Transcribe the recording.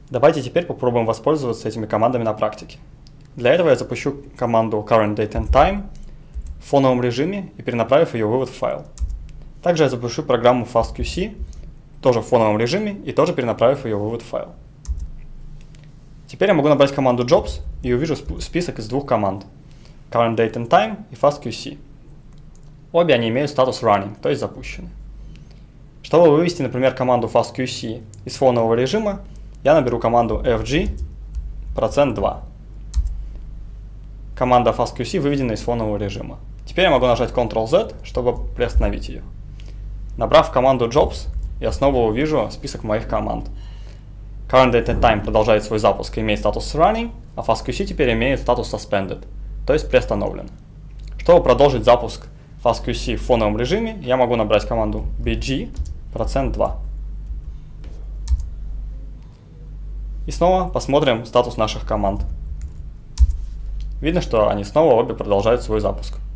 Давайте теперь попробуем воспользоваться этими командами на практике. Для этого я запущу команду current date and time в фоновом режиме и перенаправив ее вывод в файл. Также я запущу программу fastqc, тоже в фоновом режиме и тоже перенаправив ее вывод в файл. Теперь я могу набрать команду jobs и увижу список из двух команд current date and time и fastqc. Обе они имеют статус running, то есть запущены. Чтобы вывести, например, команду fastqc из фонового режима, я наберу команду fg %2. Команда fastqc выведена из фонового режима. Теперь я могу нажать Ctrl-Z, чтобы приостановить ее. Набрав команду jobs, я снова увижу список моих команд. Current date and time продолжает свой запуск и имеет статус running, а fastqc теперь имеет статус suspended, то есть приостановлен. Чтобы продолжить запуск fastqc в фоновом режиме, я могу набрать команду bg %2. И снова посмотрим статус наших команд. Видно, что они снова обе продолжают свой запуск.